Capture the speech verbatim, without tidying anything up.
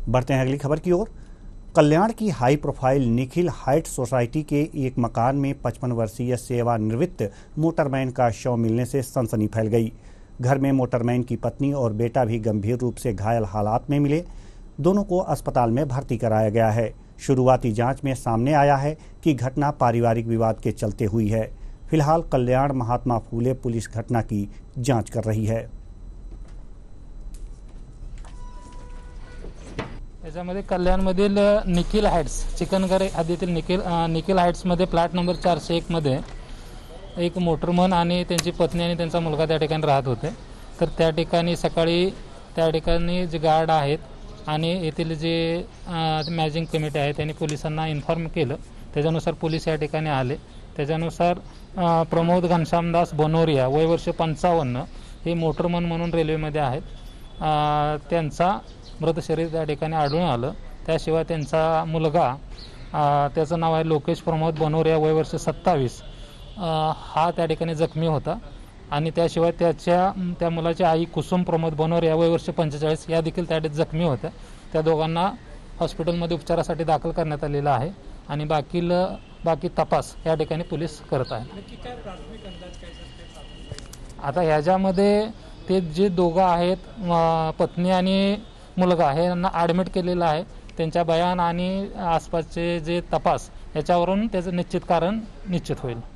बढ़ते हैं अगली खबर की ओर। कल्याण की high profile Nikhil heights society के एक मकान में पचपन वर्षीय सेवानिवृत्त मोटरमैन का शव मिलने से सनसनी फैल गई। घर में मोटरमैन की पत्नी और बेटा भी गंभीर रूप से घायल हालात में मिले। दोनों को अस्पताल में भर्ती कराया गया है। शुरुआती जांच में सामने आया है कि घटना पारिवारिक विवाद के चलते हुई है। फिलहाल कल्याण महात्मा फुले पुलिस घटना की जांच कर रही है। याच्यामध्ये कल्याणमधील निखिल हाइट्स चिकनगर हद्दीतील निखिल निखिल हाइट्समध्ये प्लॅट नंबर चारशे एक मध्ये एक मोटरमन आणि त्यांची पत्नी आणि त्यांचा मुलगा त्या ठिकाणी राहत होते। तर त्या ठिकाणी सकाळी त्या ठिकाणी जे गार्ड आहेत आणि येथील जे मॅनेजिंग कमिटी आहे त्यांनी पोलिसांना इन्फॉर्म केलं। त्याच्यानुसार पोलीस या ठिकाणी आले। त्याच्यानुसार प्रमोद घनश्यामदास बनोरिया वय वर्ष पंचावन्न हे मोटरमन म्हणून रेल्वेमध्ये आहेत। त्यांचा मृत शरीर त्या ठिकाणी आढळून आलं। त्याशिवाय त्यांचा मुलगा त्याचं नाव आहे लोकेश प्रमोद बनोरिया वय वर्ष सत्तावीस हा त्या ठिकाणी जखमी होता आणि त्याशिवाय त्याच्या त्या मुलाची आई कुसुम प्रमोद बनोरिया वय वर्ष पंचेचाळीस या देखील त्या ठिकाणी जखमी होत्या। त्या दोघांना हॉस्पिटलमध्ये उपचारासाठी दाखल करण्यात आलेलं आहे आणि बाकी बाकी तपास या ठिकाणी पोलीस करत आहेत। आता ह्याच्यामध्ये ते जे दोघं आहेत पत्नी आणि मुलगा हे यांना ॲडमिट केलेलं आहे। त्यांच्या बयान आणि आसपासचे जे तपास याच्यावरून त्याचं निश्चित कारण निश्चित होईल।